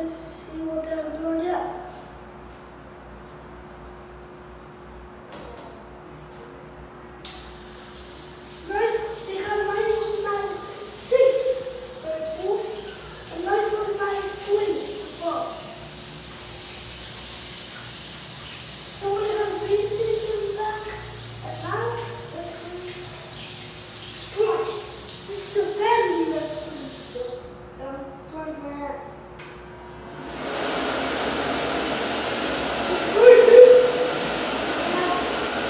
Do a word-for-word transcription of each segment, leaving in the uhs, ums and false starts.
let's see what they're doing now. Nice, they got a nice little nine six, very cool. A nice little nine three as well. So we have pieces in the back, and now let's go twice. This is the very next one. I'm trying my hands. It's very good. Now,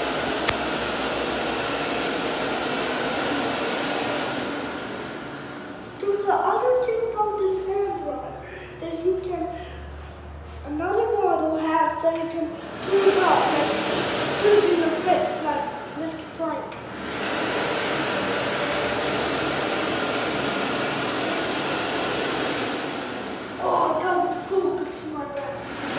there's the other thing about this hand dryer that you can, another model has that you can put it up and put it in your face, like lift it flying. Oh, that was so good to my back.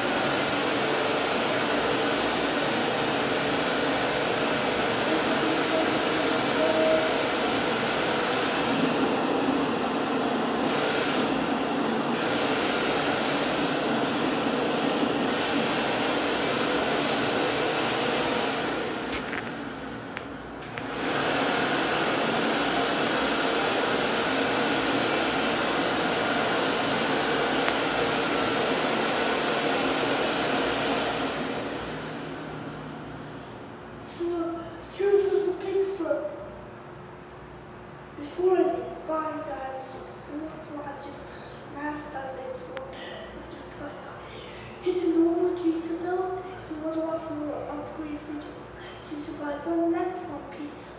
So here's the picture before it. Bye guys, thanks so much for watching. Last time next one. Hit the notification bell if you want to watch more upgrade videos. See you guys on the next one. Peace.